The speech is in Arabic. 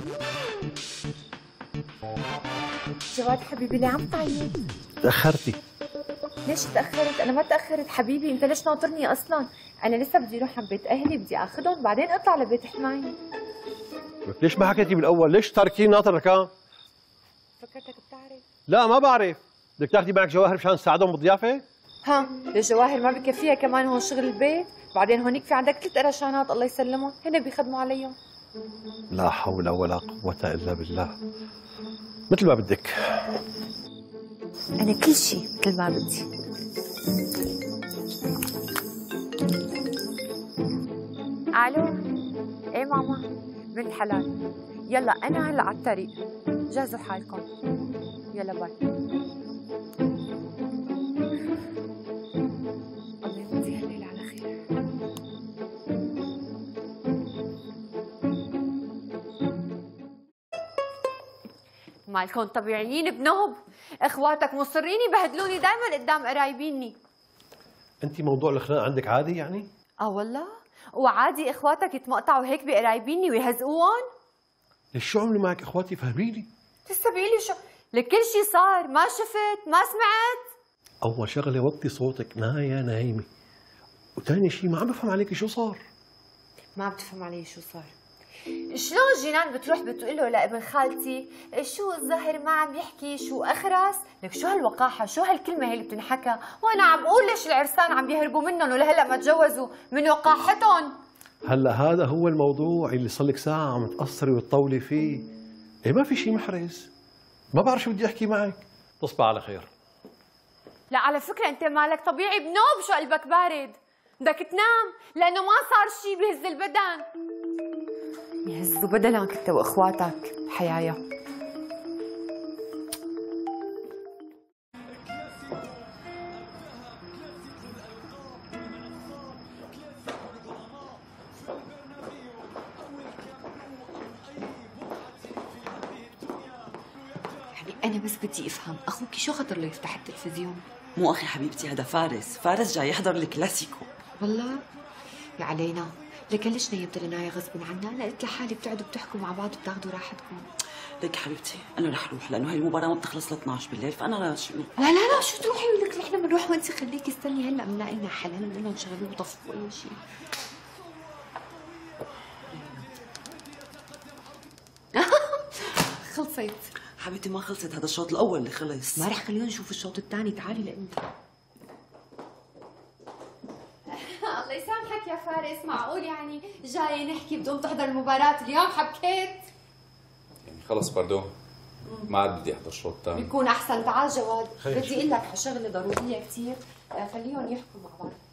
جواد حبيبي ليه عم تعيط؟ تأخرتي. ليش تأخرت؟ أنا ما تأخرت حبيبي، أنت ليش ناطرني أصلا؟ أنا لسه بدي أروح على بيت أهلي، بدي آخذهم بعدين أطلع لبيت حماية. ليش ما حكيتي بالأول؟ ليش تاركيني ناطر ركان؟ فكرتك بتعرف؟ لا ما بعرف، بدك تاخذي معك جواهر مشان تساعدهم بالضيافة؟ ها، الجواهر ما بكفيها كمان هون شغل البيت؟ بعدين هونيك في عندك 3 قرشانات الله يسلمهم، هن بيخدموا عليهم. لا حول ولا قوة إلا بالله. مثل ما بدك. أنا كل شيء مثل ما بدي. ألو، إيه ماما؟ بنت حلال، يلا أنا هلا على الطريق، جهزوا حالكم، يلا باي. الله يمضيها الليل على خير. مالكم طبيعيين بنهب، اخواتك مصرين يبهدلوني دائما قدام قرايبيني. أنت موضوع الخناق عندك عادي يعني؟ والله؟ وعادي اخواتك يتمقطعوا هيك بقرايبيني ويهزقوهم؟ ليش شو عملوا معك اخواتي فهميني؟ لسه بيقلي شو؟ لكل شيء صار، ما شفت، ما سمعت؟ أول شغلة وطي صوتك نايا نايمة، وثاني شيء ما عم بفهم عليك شو صار. ما عم تفهم علي شو صار؟ شلون جينان بتروح بتقول له لابن خالتي شو الظهر ما عم يحكي شو اخرس؟ لك شو هالوقاحه، شو هالكلمه هي اللي بتنحكى؟ وانا عم بقول ليش العرسان عم يهربوا منهم ولهلا ما تجوزوا من وقاحتهم. هلا هذا هو الموضوع اللي صار لك ساعة عم تقصري وتطولي فيه. إيه ما في شيء محرز. ما بعرف شو بدي أحكي معك. تصبح على خير. لا على فكرة أنت مالك طبيعي بنوب، شو قلبك بارد؟ بدك تنام لأنه ما صار شيء بهز البدن. يهزوا بدنك أنت وإخواتك حيايا. أنا بس بدي أفهم، أخوك شو خطر له يفتح التلفزيون؟ مو أخي حبيبتي، هذا فارس جاي يحضر الكلاسيكو. والله؟ يا علينا، لكن ليش نيمت لنايا غصب عنا؟ أنا قلت لحالي بتقعدوا بتحكوا مع بعض وبتاخذوا راحتكم. ليك حبيبتي، أنا رح أروح لأنه هي المباراة ما بتخلص ل 12 بالليل، فأنا شو؟ لا شو تروحي؟ ولك نحن بنروح وانت خليكي استني، هلا بنلاقي لنا حل، هلا بدنا نشغلوا وطفوا أي شيء. خلصت حبيبتي ما خلصت، هذا الشوط الأول اللي خلص. ما رح خلينا نشوف الشوط الثاني، تعالي لأنت. الله يسامحك يا فارس، معقول يعني جاي نحكي بدون تحضر المباراة اليوم؟ حبكيت يعني خلص باردون، ما عاد بدي احضر شوط ثاني. بيكون احسن. تعال جواد، بدي اقول لك على شغله ضروريه كثير، خليهم يحكوا مع بعض.